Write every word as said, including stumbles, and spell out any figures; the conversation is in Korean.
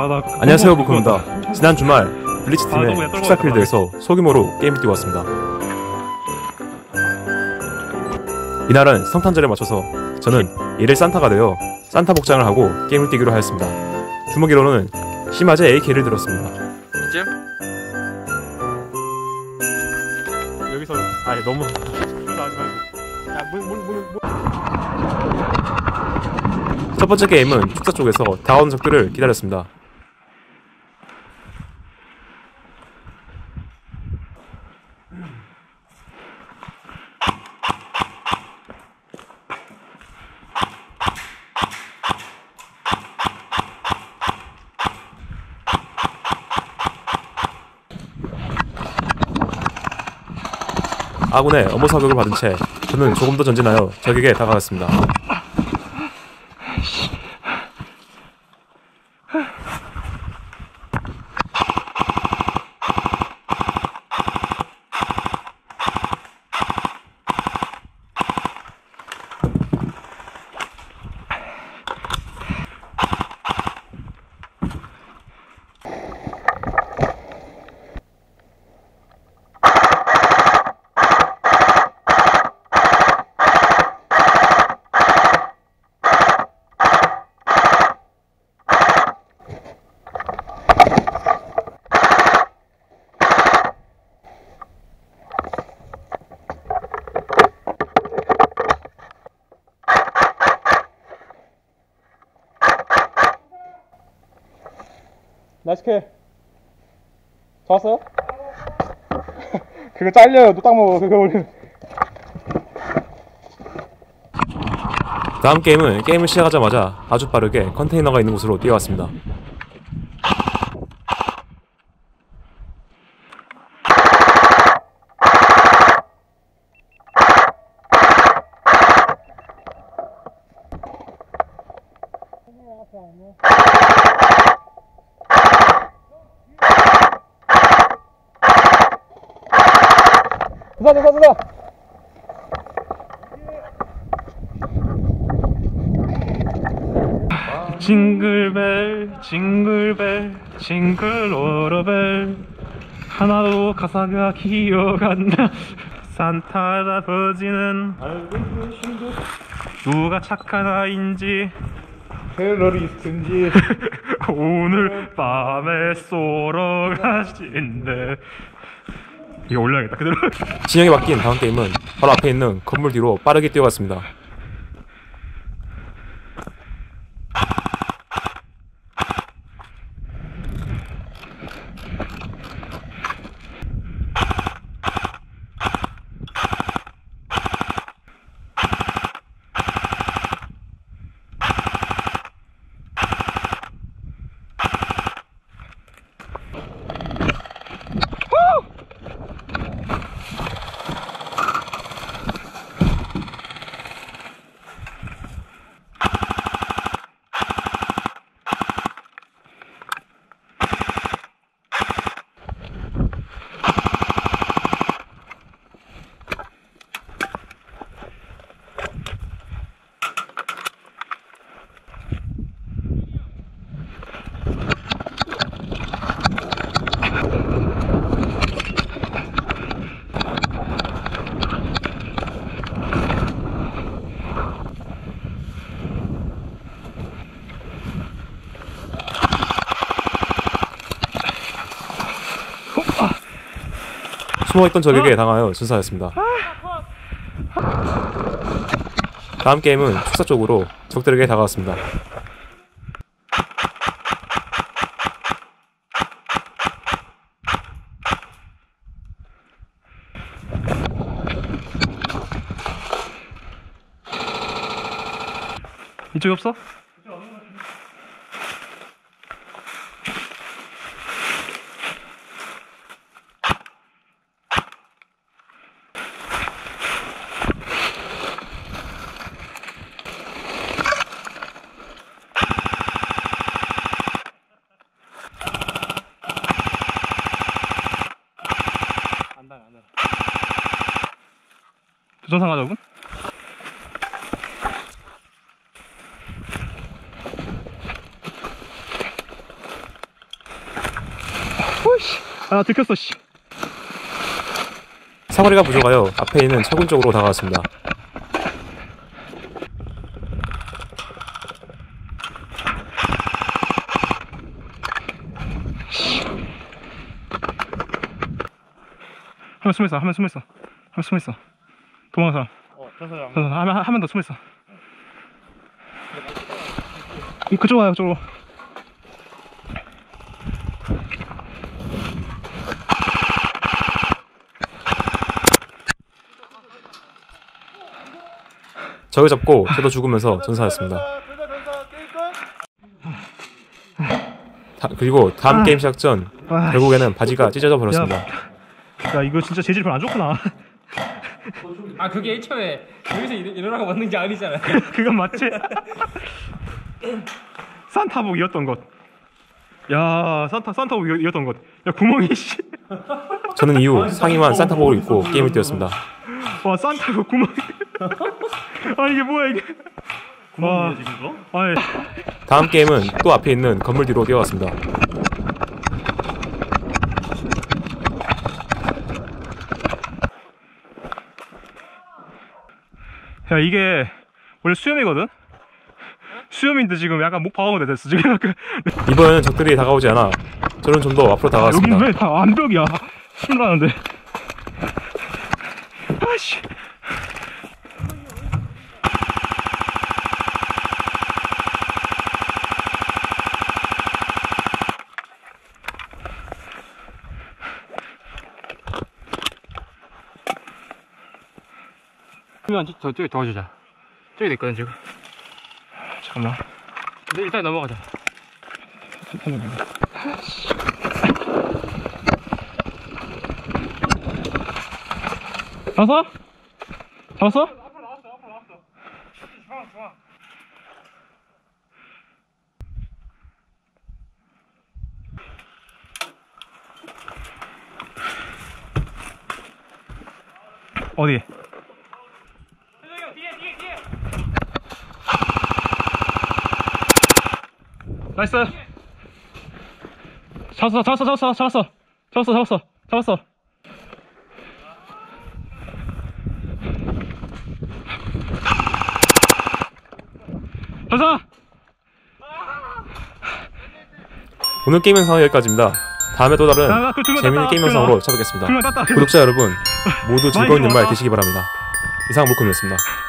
아, 나 안녕하세요, 부크입니다. 지난 주말 블리츠 팀의 축사필드에서 소규모로 게임을 뛰고 왔습니다. 이날은 성탄절에 맞춰서 저는 일일 산타가 되어 산타 복장을 하고 게임을 뛰기로 하였습니다. 주먹이로는 시마제 에이케이를 들었습니다. 이쯤? 여기서 아니 너무 하지 말고 야, 문, 문, 문, 문. 첫 번째 게임은 축사 쪽에서 다가오는 적들을 기다렸습니다. 아군의 어머 사격을 받은 채 저는 조금 더 전진하여 적에게 다가갔습니다. 나이스캐. 좋았어요? 그거 잘려요. 또 딱 먹어. 그거 올리면. 다음 게임은 게임을 시작하자마자 아주 빠르게 컨테이너가 있는 곳으로 뛰어왔습니다. 수다 수다 수다. 징글벨 징글벨 징글오러벨 하나도 가사가 기억 안 나. 산타 할아버지는 알고 계신 듯 누가 착한 아인지 테러리스트인지 오늘 밤에 쏘러 가신대. 이거 올려야겠다 그대로. 진영이 바뀐 다음 게임은 바로 앞에 있는 건물 뒤로 빠르게 뛰어갔습니다. 숨어있던 적에게 당하여 전사하였습니다. 다음 게임은 축사 쪽으로 적들에게 다가왔습니다. 이쪽에 없어? 도전상하자군? 아 들켰어 씨. 사거리가 부족하여 앞에 있는 철군 쪽으로 다가왔습니다. 한 명 숨어있어, 한 명 숨어있어, 한 명 숨어있어. 도망가 사람. 어, 전사장. 한 명 더 숨어있어. 이 그쪽 와요, 그쪽으로. 적을 잡고 저도 죽으면서 전사했습니다. 다, 그리고 다음 아. 게임 시작 전 아, 결국에는 바지가 찢어져 버렸습니다. 야 이거 진짜 재질이 별로 안 좋구나. 아, 그게 애초에 여기서 일, 일어나고 맞는 게 아니잖아. 그건 맞지? 산타복이었던 것. 야 산타 산타복이었던 것. 야 구멍이 씨. 저는 이후 상의만 산타복을 입고 게임을 뛰었습니다. 와 산타복 구멍. 아 이게 뭐야 이게. 구멍이야 지금 거? 아이. 다음 게임은 또 앞에 있는 건물 뒤로 뛰어갔습니다. 야 이게 원래 수염이거든? 수염인데 지금 약간 목 방어가 됐어 지금. 약간. 이번에는 적들이 다가오지 않아 저는 좀 더 앞으로 다가갔습니다. 여긴 왜 다 암벽이야. 신나는데. 아씨. 그러면 저쪽에 도와주자. 저기 있거든 지금. 잠깐만. 근데 일단 넘어가자. 잡았어? 잡았어? 어디? 나이스. 잡았어, 잡았어, 잡았어, 잡았어, 잡았어, 잡았어, 잡았어. 잡았어. 오늘 게임 영상은 여기까지입니다. 다음에 또 다른 야, 야, 그거 두 명 재밌는 땄다. 게임 두 명. 영상으로 찾아뵙겠습니다. 두 명 땄다. 구독자 여러분 모두 즐거운 많이 연말 들어왔다. 되시기 바랍니다. 이상 모컴이었습니다.